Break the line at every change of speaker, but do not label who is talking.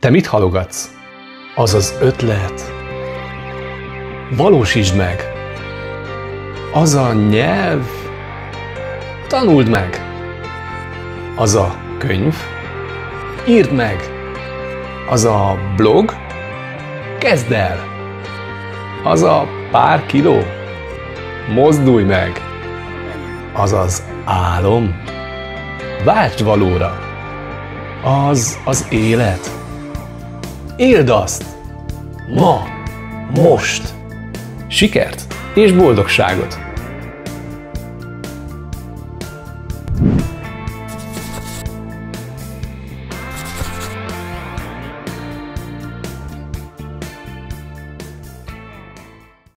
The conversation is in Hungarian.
Te mit halogatsz? Az az ötlet. Valósítsd meg. Az a nyelv. Tanuld meg. Az a könyv. Írd meg. Az a blog. Kezd el. Az a pár kiló. Mozdulj meg. Az az álom. Váltsd valóra. Az az élet. Éld azt. Ma. Most. Sikert és boldogságot!